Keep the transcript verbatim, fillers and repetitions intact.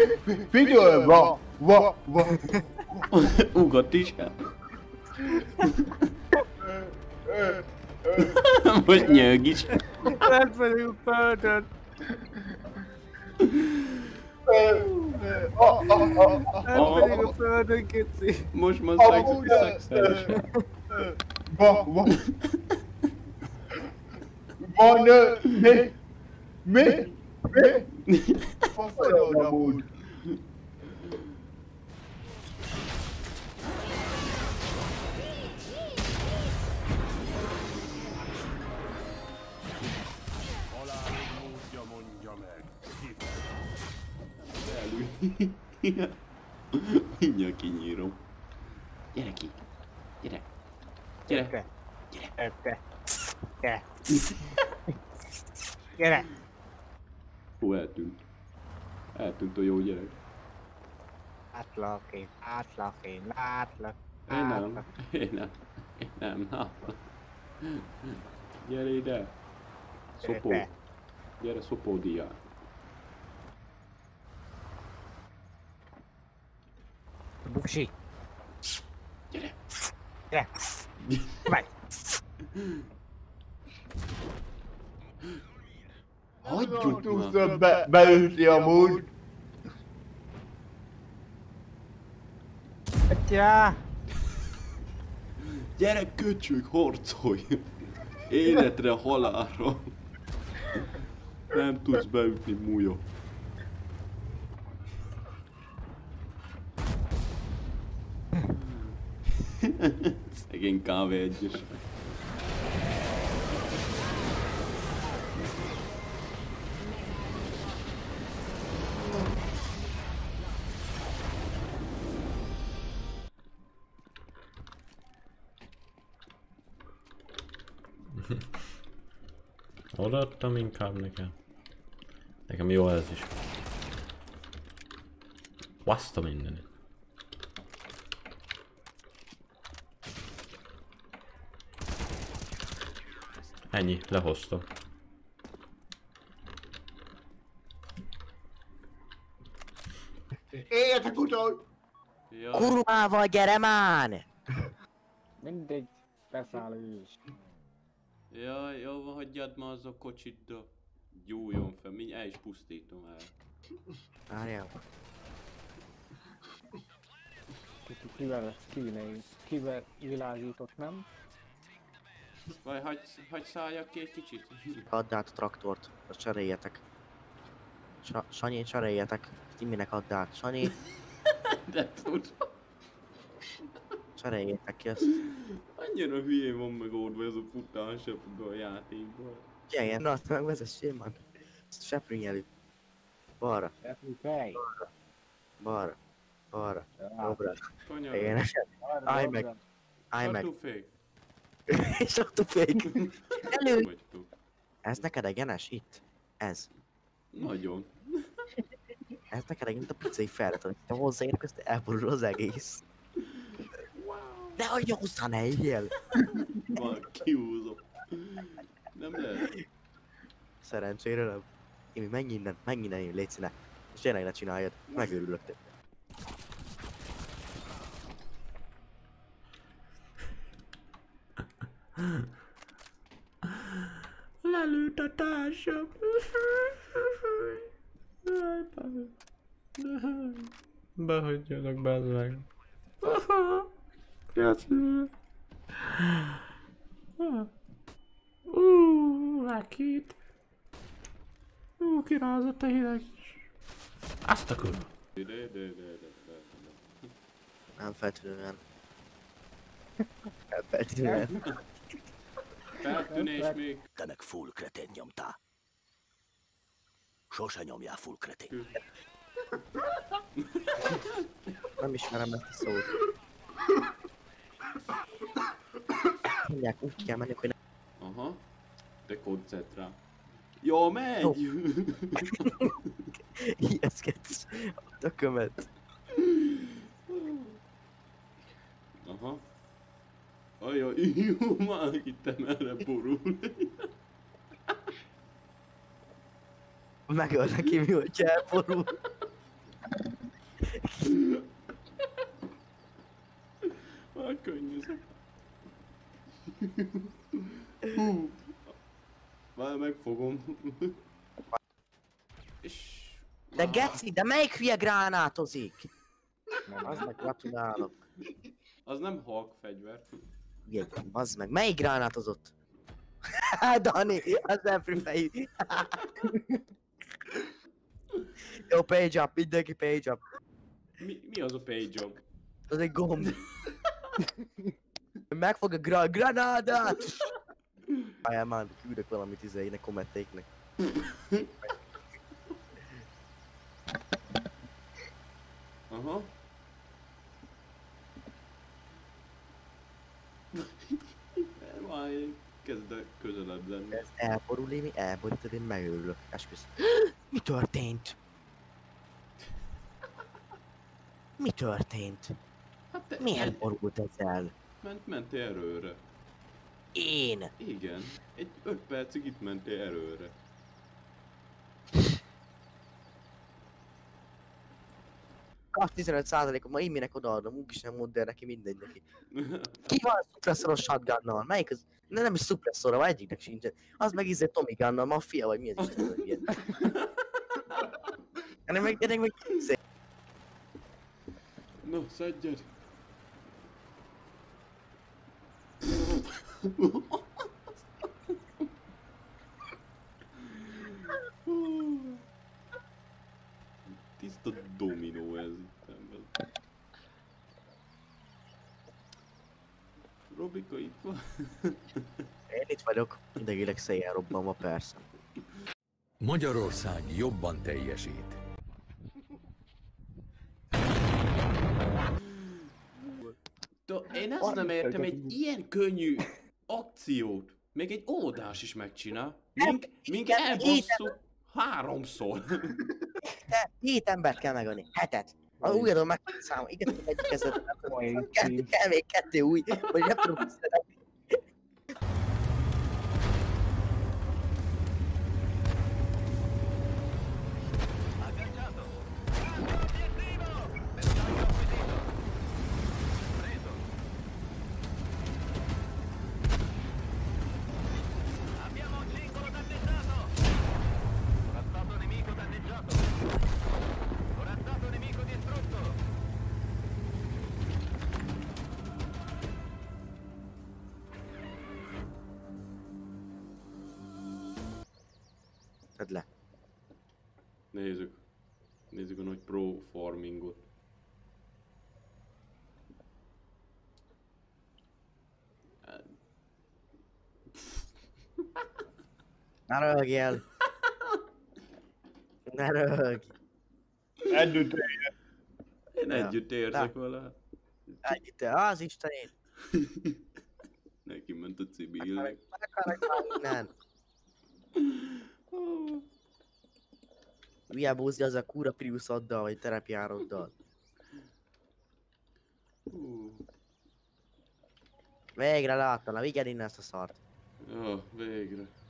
Figyelj, va, va, va. Ugat is el. Most nyög is. Nem pedig a földön. Nem pedig a földön, kicsi. Most már szexuális. Va, va. Van, mi? Mi? Mi? Faszoljon amúgy. Mindjárt kinyírom. Gyere ki! Gyere! Gyere! Gyere! Gyere! Gyere! Gyere! Gyere! Hú, eltűnt. Eltűnt a jó gyerek. Látlak én, látlak én, látlak, Én nem, látlak. én nem, én nem, látlak. Gyere ide! Szopó! Gyere. Gyere szopó diák! Buksi! Gyere! Gyere! Meg! Hagyjuk már! Tudsz be, beütni amúgy. Atyá! Gyere köcsög, harcolj! Életre, halálra! Nem tudsz beütni, múja. Szegény kávé egyes. Odaadtam inkább nekem. Nekem jó ez is. Baszta mindenit. Ennyi, lehoztam. Éljetek utol! Ja, Kurvával gyere már! Mindegy, beszáll ő is. ja, jó van, hagyjad már az a kocsit, de gyújjon fel, mi el is pusztítom el. Várjál. Kivel lesz kínél, kivel világított, nem? Vagy hagy, hagy szálljak ki egy kicsit. Add át a traktort, azt cseréljetek. Sa Sanyi, cseréljetek. Timinek add át. Sanyi, De tudom. cseréljetek ki ezt. Annyira hülyén van meg oldva ez a futás ebből a játékból. Gyere, na, meg vezessél már. Ezt seprűny elő. Balra, Fej! balra, balra, jobbra. Kanyar. Egyenesen. Állj meg, állj meg. Sartúfék. És ott a fék. Elő! Vagytok. Ez neked egyenes? Itt. Ez. Nagyon. Ez neked egyenes a pizzai felret, hogy te hozzáérek, azt elborul az egész. Ne hagyja hozzá, ne éljél! Már kihúzom. Nem lehet. Szerencsére nem. Imi, menj innen, menj innen, Imi, légy színe. És tényleg ne csináljad, megőrülök te. Lelőtt a társam. Behagyjanak, bazd meg. Köszönöm. Uuuuh, rakít. Ú, kirázott a hideg is. Azt a kurva. De, de, de, de, de, de. Nem feltűnően. Nem feltűnően. Feltűnés még. Te meg full kretén nyomtál. Sose nyomjál full kretén. Nem ismerem ezt a szót. Mondják, úgy kell menni, hogy ne... Aha. Te koncentrál. Jó, megy! Jó. Ijeszkedsz a tökömet. Aha. Ajaj, jó, már hittem erre borul. Megöl neki mi, hogyha elborul. Már könnyűzök. Hú. Már megfogom. És... De geci, de melyik hülye gránátozik? Nem, Az meg gratulálok. Az nem Hulk fegyver. Ugye, bazd meg, melyik gránátozott? Dani, az every fejű. Jó, page up, mindenki page up. Mi, mi az a page job? Az egy gomb. Megfog a gra granádát! Várjál már, küldök valamit izének, kommentéknek. Aha. Már kezd közelebb lenni. Ez elborul, Émi, elborítod, én megőrülök. Esküsz. Mi történt? Mi történt? Hát te Miért borult ez el? ment, mentél erőre. Én? Igen. Egy öt percig itt mentél erőre. Kapsz tizenöt százalékot, ma én minek odaadom, úgyis nem mondd el neki, mindegy neki. Ki van a szupresszoros shotgunnal? Melyik az? Ne, nem is szupresszora, vagy egyiknek sincsen. Az meg izé Tommy Gunnal, maffia, vagy mi az Isten, hogy ilyen. Ennek meg, ennek meg izé. No, szedjed! Tiszta dominó ez itt ember. Robika itt van? Én itt vagyok, idegileg széjjel robbanva, persze. Magyarország jobban teljesít. To, én ezt nem értem, egy ilyen könnyű akciót, még egy oldás is megcsinál. Mink, mink elbasszuk háromszor. Te hét embert kell megölni, hetet. Az újadon meg számol, igen, egyik kezdett. Kettő, kell még kettő új, vagy nem tudom visszaadni. Tedd le. Nézzük. Nézzük a nagy pro farmingot. Ne röhögjél. Ne röhögj. Együtt Én Ja. együtt érzek vele. Együtt, az istenét. Neki ment a cibilnek. Akarok már innen. Milyen búzi az a kúra Priusoddal, vagy terepjároddal. Hú. Végre láttam, vigyed innen ezt a szart. Ja, végre.